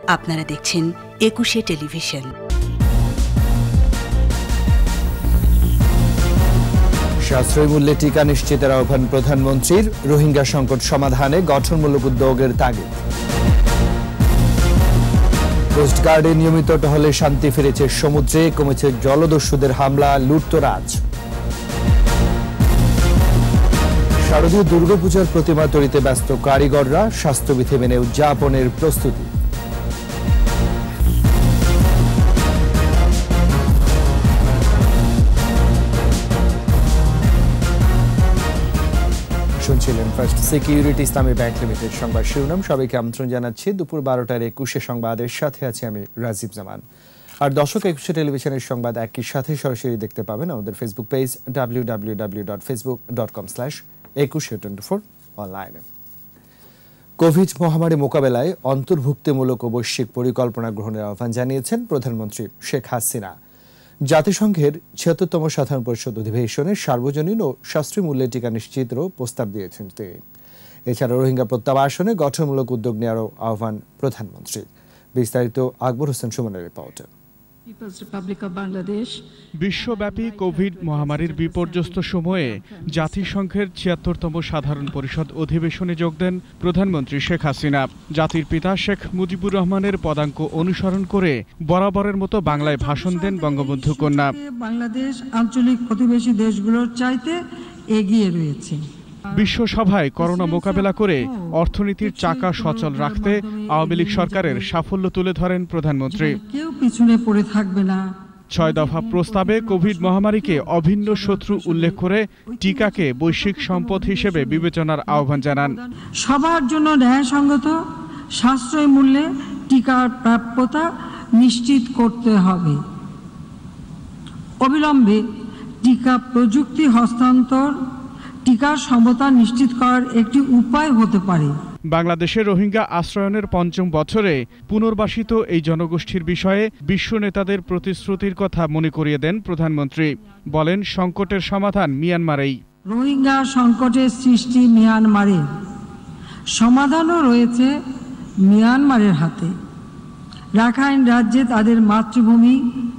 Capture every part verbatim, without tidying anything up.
আপনারা দেখছেন একুশে টেলিভিশন। সাশ্রয়ী মূল্যে টিকা নিশ্চিতের আহ্বান প্রধানমন্ত্রীর। রোহিঙ্গা সংকট সমাধানে গঠনমূলক উদ্যোগের তাগিদ। কোস্টগার্ডে নিয়মিত টহলে শান্তি ফিরেছে সমুদ্রে, কমেছে জলদস্যুদের হামলা, লুটতরাজ। শারদীয় দুর্গাপূজার প্রতিমা তৈরিতে ব্যস্ত কারিগররা, স্বাস্থ্যবিধি মেনে উদযাপনের প্রস্তুতি। শুনছিলেন First Security Islami Bank Limited সংবাদ শিরোনাম। সবাইকে আমন্ত্রণ জানাচ্ছি দুপুর বারোটার একুশে সংবাদের সাথে আছে আমি রাজীব জামান। আর দর্শক, একুশে টেলিভিশনের সংবাদ একই সাথে সরাসরি দেখতে পাবেন আমাদের Facebook page W W W dot Facebook dot com slash Ekushey twenty four অনলাইনে। কোভিড মহামারী মোকাবেলায় অন্তর্ভুক্তিমূলক ও বৈশ্বিক পরিকল্পনা গ্রহণের আহ্বান জানিয়েছেন প্রধানমন্ত্রী শেখ হাসিনা। জাতিসংঘের ছিয়াত্তরতম সাধারণ পরিষদ অধিবেশনে সার্বজনীন ও সাশ্রয়ী মূল্যে টিকা নিশ্চিতেরও প্রস্তাব দিয়েছেন তিনি। এছাড়া রোহিঙ্গা প্রত্যাবাসনে গঠনমূলক উদ্যোগ নেওয়ারও আহ্বান প্রধানমন্ত্রীর। বিস্তারিত আকবর হোসেন সুমনের রিপোর্টে। বিশ্বব্যাপী কোভিড মহামারীর বিপর্যস্ত সময়ে জাতিসংঘের ছিয়াত্তরতম সাধারণ পরিষদ অধিবেশনে যোগ দেন প্রধানমন্ত্রী শেখ হাসিনা। জাতির পিতা শেখ মুজিবুর রহমানের পদাঙ্ক অনুসরণ করে বরাবরের মতো বাংলায় ভাষণ দেন বঙ্গবন্ধু কন্যা। বাংলাদেশ আঞ্চলিক প্রতিবেশী দেশগুলোর চাইতে এগিয়ে রয়েছে। বিশ্বসভায় করোনা মোকাবেলা করে অর্থনীতির চাকা সচল রাখতে আওয়ামী লীগ সরকারের সাফল্য তুলে ধরেন প্রধানমন্ত্রী। কেউ পিছনে পড়ে থাকবে না। ছয় দফা প্রস্তাবে কোভিড মহামারীকে অভিন্ন শত্রু উল্লেখ করে টিকাকে বৈশ্বিক সম্পদ হিসেবে বিবেচনার আহ্বান জানান। সবার জন্য ন্যায়সঙ্গত সাশ্রয়ী মূল্যে টিকার প্রাপ্যতা নিশ্চিত করতে হবে। অবিলম্বে টিকা প্রযুক্তি হস্তান্তর টিকার সমতা নিশ্চিত করার একটি উপায় হতে পারে। বাংলাদেশে রোহিঙ্গা আশ্রয়নের পঞ্চম বছরে পুনর্বাসিত এই জনগোষ্ঠীর বিষয়ে বিশ্ব নেতাদের প্রতিশ্রুতির কথা মনে করিয়ে দেন প্রধানমন্ত্রী। বলেন, সংকটের সমাধান মিয়ানমারেই। রোহিঙ্গা সংকটের সৃষ্টি মিয়ানমারে, সমাধানও রয়েছে মিয়ানমারের হাতে। রাখাইন রাজ্যে তাদের মাতৃভূমি,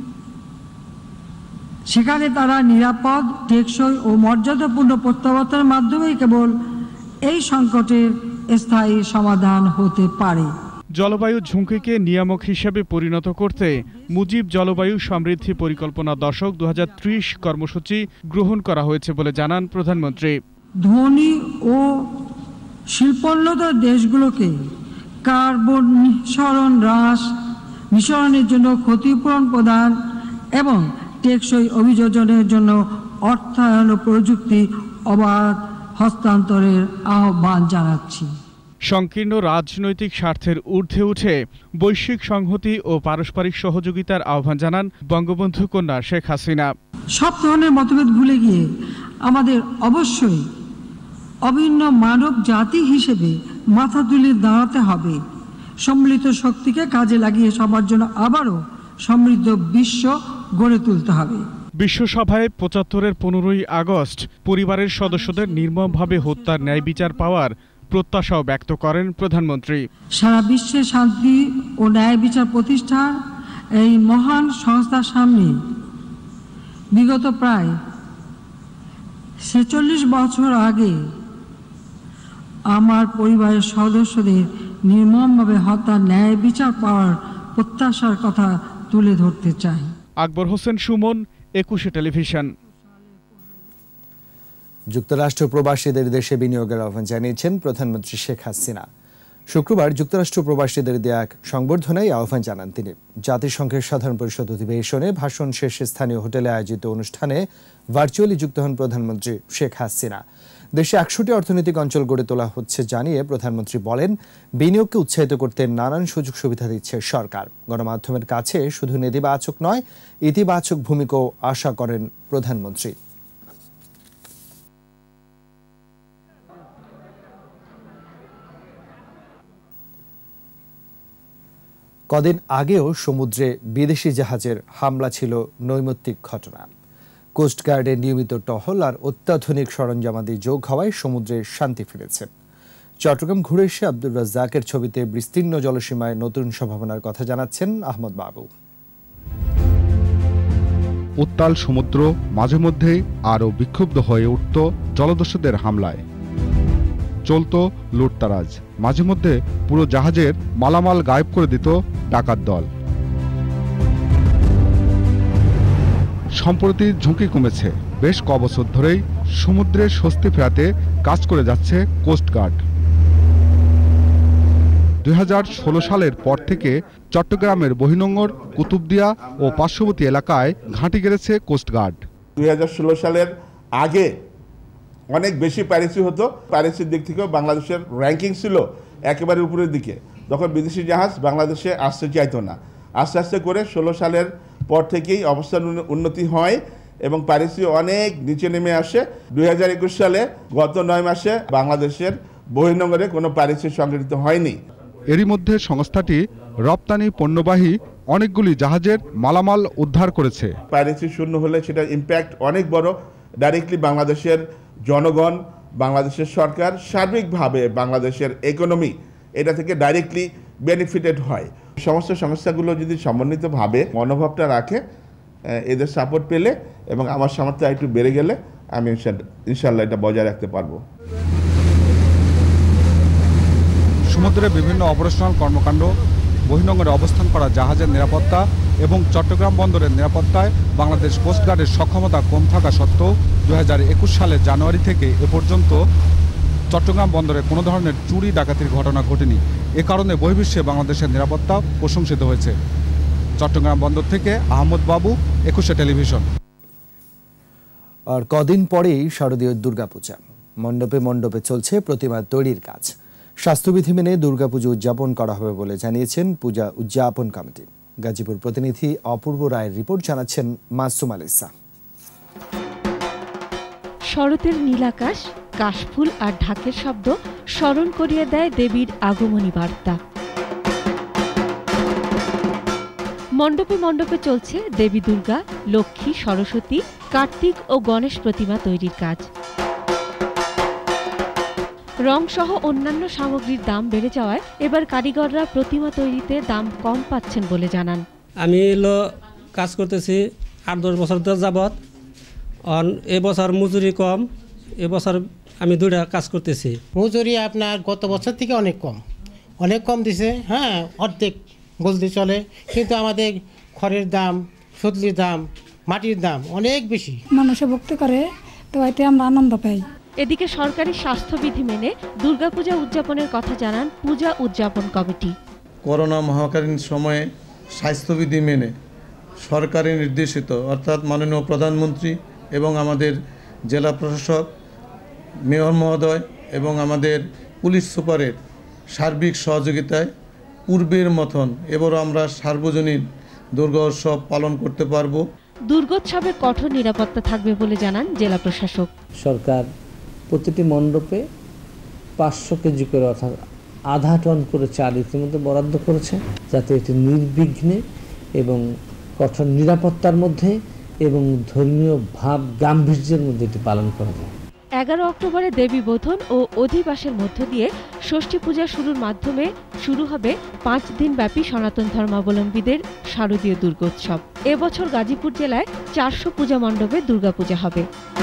সেখানে তারা নিরাপদ, টেকসই ও মর্যাদাপূর্ণ প্রত্যাবর্তনের মাধ্যমেই কেবল এই সংকটের স্থায়ী সমাধান হতে পারে। জলবায়ু ঝুঁকিকে নিয়ামক হিসেবে পরিণত করতে মুজিব জলবায়ু সমৃদ্ধি পরিকল্পনা দশক দু হাজার ত্রিশ কর্মসূচি গ্রহণ করা হয়েছে বলে জানান প্রধানমন্ত্রী। ধনী ও শিল্পোন্নত দেশগুলোকে কার্বন নিঃসরণ হ্রাস, নিঃসরণের জন্য ক্ষতিপূরণ প্রদান এবং টেকসই অভিযোজনের জন্য অর্থায়ন ও প্রযুক্তি অবাধ হস্তান্তরের আহ্বান জানাচ্ছি। সংকীর্ণ রাজনৈতিক স্বার্থের ঊর্ধ্বে উঠে বৈশ্বিক সংহতি ও পারস্পরিক সহযোগিতার আহ্বান জানান বঙ্গবন্ধু কন্যা শেখ হাসিনা। সব ধরনের মতভেদ ভুলে গিয়ে আমাদের অবশ্যই অভিন্ন মানব জাতি হিসেবে মাথা তুলে দাঁড়াতে হবে। সম্মিলিত শক্তিকে কাজে লাগিয়ে সবার জন্য আবারও সমৃদ্ধ বিশ্ব গড়ে তুলতে হবে। বিশ্বসভায় পঁচাত্তরের পনেরোই আগস্ট পরিবারের সদস্যদের নির্মমভাবে হত্যার ন্যায় বিচার পাওয়ার প্রত্যাশাও ব্যক্ত করেন প্রধানমন্ত্রী। সারা বিশ্বে শান্তি ও ন্যায় বিচার প্রতিষ্ঠার এই মহান সংস্থার সামনে বিগত প্রায় ছেচল্লিশ বছর আগে আমার পরিবারের সদস্যদের নির্মমভাবে হত্যার ন্যায় বিচার পাওয়ার প্রত্যাশার কথা তুলে ধরতে চাই। আকবর হোসেন সুমন, একুশে টেলিভিশন। যুক্তরাষ্ট্র প্রবাসীদের দেশে বিনিয়োগের আহ্বান জানিয়েছেন প্রধানমন্ত্রী শেখ হাসিনা। শুক্রবার যুক্তরাষ্ট্র প্রবাসীদের দেয়া এক সংবর্ধনায় আহ্বান জানান তিনি। জাতিসংঘের সাধারণ পরিষদ অধিবেশনে ভাষণ শেষে স্থানীয় হোটেলে আয়োজিত অনুষ্ঠানে ভার্চুয়ালি যুক্ত হন প্রধানমন্ত্রী শেখ হাসিনা। দেশে একশোটি অর্থনৈতিক অঞ্চল গড়ে তোলা হচ্ছে জানিয়ে প্রধানমন্ত্রী বলেন, বিনিয়োগকে উৎসাহিত করতে নানান সুযোগ সুবিধা দিচ্ছে সরকার। গণমাধ্যমের কাছে শুধু নেতিবাচক নয়, ইতিবাচক ভূমিকাও আশা করেন প্রধানমন্ত্রী। কদিন আগেও সমুদ্রে বিদেশি জাহাজের হামলা ছিল নৈমিত্তিক ঘটনা। কোস্টগার্ডের নিয়মিত টহল আর অত্যাধুনিক সরঞ্জামাদি যোগ হওয়ায় সমুদ্রে শান্তি ফিরেছে। চট্টগ্রাম ঘুরে এসে আব্দুর রাজ্জাকের ছবিতে বিস্তীর্ণ জলসীমায় নতুন সম্ভাবনার কথা জানাচ্ছেন আহমদ বাবু। উত্তাল সমুদ্র মাঝে মধ্যেই আরও বিক্ষুব্ধ হয়ে উঠত জলদস্যুদের হামলায়। চলত লুটতারাজ, মাঝে মধ্যে পুরো জাহাজের মালামাল গায়েব করে দিত ডাকাত দল। সম্প্রতি ঝুঁকি কমেছে। বেশ কবছর ধরেই সমুদ্রে স্বস্তি ফেরাতে কাজ করে যাচ্ছে কোস্টগার্ড। দুই হাজার ষোলো সালের পর থেকে চট্টগ্রামের বহিনোঙ্গর, কুতুবদিয়া ও পার্শ্ববর্তী এলাকায় ঘাঁটি গেড়েছে কোস্টগার্ড। দুই হাজার ষোলো সালের আগে অনেক বেশি পাইরেসি হতো। পাইরেসির দিক থেকেও বাংলাদেশের র্যাঙ্কিং ছিল একেবারে উপরের দিকে। তখন বিদেশি জাহাজ বাংলাদেশে আসতে চাইতো না। আস্তে আস্তে করে ষোলো সালের পর থেকেই অবস্থার উন্নতি হয় এবং পাইরেসি অনেক নিচে নেমে আসে। দুই হাজার একুশ সালে গত নয় মাসে বাংলাদেশের বহির্নোঙরে কোনো পাইরেসি সংঘটিত হয়নি। এরই মধ্যে সংস্থাটি রপ্তানি পণ্যবাহী অনেকগুলি জাহাজের মালামাল উদ্ধার করেছে। পাইরেসি শূন্য হলে সেটার ইম্প্যাক্ট অনেক বড়। ডাইরেক্টলি বাংলাদেশের জনগণ, বাংলাদেশের সরকার, সার্বিকভাবে বাংলাদেশের ইকোনমি এটা থেকে ডাইরেক্টলি বেনিফিটেড হয়। সমস্ত সংস্থাগুলো যদি সমন্বিতভাবে মনোভাবটা রাখে, এদের সাপোর্ট পেলে এবং আমার সামর্থ্য একটু বেড়ে গেলে আমি ইনশাল্লাহ এটা বজায় রাখতে পারবো। সমুদ্রে বিভিন্ন অপারেশনাল কর্মকাণ্ড, বহির্নোঙরে অবস্থান করা জাহাজের নিরাপত্তা এবং চট্টগ্রাম বন্দরের নিরাপত্তায় বাংলাদেশ কোস্টগার্ডের সক্ষমতা কম থাকা সত্ত্বেও দুই হাজার একুশ সালের জানুয়ারি থেকে এ পর্যন্ত চট্টগ্রাম বন্দরে কোনো ধরনের চুরি ডাকাতির ঘটনা ঘটেনি। এ কারণে বহির্বিশ্বে বাংলাদেশের নিরাপত্তা প্রশংসিত হয়েছে। চট্টগ্রাম বন্দর থেকে আহমদ বাবু, একুশে টেলিভিশন। আর কদিন পরেই শারদীয় দুর্গাপূজা। মণ্ডপে মণ্ডপে চলছে প্রতিমা তৈরির কাজ। স্বাস্থ্যবিধি মেনে দুর্গাপুজো উদযাপন করা হবে বলে জানিয়েছেন পূজা উদযাপন কমিটি। গাজীপুর প্রতিনিধি অপূর্ব রায়ের রিপোর্ট, জানাচ্ছেন মাসুম আলিসা। শরতের নীলাকাশ, কাশফুল আর ঢাকের শব্দ স্মরণ করিয়ে দেয় দেবীর আগমনী বার্তা। মণ্ডপে মণ্ডপে চলছে দেবী দুর্গা, লক্ষ্মী, সরস্বতী, কার্তিক ও গণেশ প্রতিমা তৈরির কাজ। রং সহ অন্যান্য সামগ্রীর দাম বেড়ে যাওয়ায় এবার কারিগররা প্রতিমা তৈরিতে দাম কম পাচ্ছেন বলে জানান। আমি এলো কাজ করতেছি আট দশ বছর ধরে যাবৎ। অন এবছর মজুরি কম, এবছর আমি দুইটা কাজ করতেছি। মজুরি আপনার গত বছর থেকে অনেক কম, অনেক কম দিছে। হ্যাঁ, অর্ধেক গলদি চলে, কিন্তু আমাদের খড়ের দাম, সবজির দাম, মাটির দাম অনেক বেশি। মানুষে ভক্তি করে, তো এতে আমরা আনন্দ পাই। এদিকে সরকারি স্বাস্থ্যবিধি মেনে দুর্গাপূজা উদযাপনের কথা জানান পূজা উদযাপন কমিটি। করোনা মহাকালীন সময়ে স্বাস্থ্যবিধি মেনে সরকারি নির্দেশিত, অর্থাৎ মাননীয় প্রধানমন্ত্রী এবং আমাদের জেলা প্রশাসক, মেয়র মহোদয় এবং আমাদের পুলিশ সুপারের সার্বিক সহযোগিতায় পূর্বের মতন এবারও আমরা সার্বজনীন দুর্গা উৎসব পালন করতে পারব। দুর্গোৎসবে কঠোর নিরাপত্তা থাকবে বলে জানান জেলা প্রশাসক। সরকার প্রতিটি মণ্ডপে পাঁচশো কেজি করে, অর্থাৎ আধা টন করে চাল ইতিমধ্যে বরাদ্দ করেছে, যাতে এটি নির্বিঘ্নে এবং কঠোর নিরাপত্তার মধ্যে এবং ধর্মীয় ভাব গাম্ভীর্যের মধ্যে এটি পালন করা যায়। এগারো অক্টোবরে দেবী বোধন ও অধিবাসের মধ্য দিয়ে ষষ্ঠী পূজা শুরুর মাধ্যমে শুরু হবে পাঁচ দিন ব্যাপী সনাতন ধর্মাবলম্বীদের শারদীয় দুর্গোৎসব। এবছর গাজীপুর জেলায় চারশো পূজা মণ্ডপে দুর্গাপূজা হবে।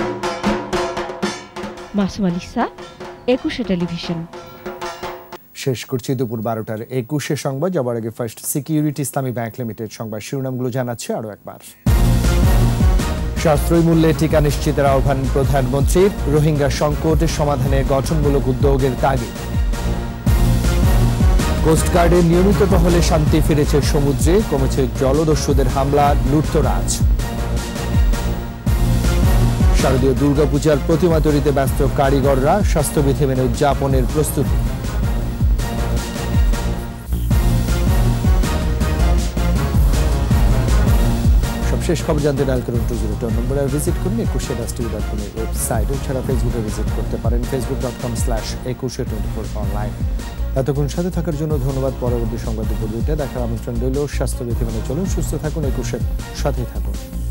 মাসুম আলিসা, একুশে টেলিভিশন। শেষ করছি দুপুর বারোটার একুশে সংবাদ। যাবার আগে First Security Islami Bank Limited সংবাদ শিরোনামগুলো জানাচ্ছে আরও একবার। সাশ্রয়ী মূল্যে টিকা নিশ্চিতের আহ্বান প্রধানমন্ত্রীর। রোহিঙ্গা সংকট সমাধানে গঠনমূলক উদ্যোগের তাগিদ। কোস্টগার্ডের নিয়মিত টহলে শান্তি ফিরেছে সমুদ্রে, কমেছে জলদস্যুদের হামলা, লুটতরাজ। শারদীয় দুর্গাপূজার প্রতিমা তৈরিতে ব্যস্ত কারিগররা, স্বাস্থ্যবিধি মেনে উদযাপনের প্রস্তুতি। শেষ খবর জানতে ডায়াল করুন টু জিরো টু নম্বরে ভিজিট করুন একুশে রাষ্ট্রীয় ডট কমের ওয়েবসাইট। এছাড়া ফেসবুকে ভিজিট করতে পারেন Facebook dot com slash Ekushey twenty four online. এতক্ষণ সাথে থাকার জন্য ধন্যবাদ। পরবর্তী সংবাদ দুপুর দুইটা দেখার আমন্ত্রণ রইল। স্বাস্থ্যবিধি মেনে চলুন, সুস্থ থাকুন, একুশের সাথেই থাকুন।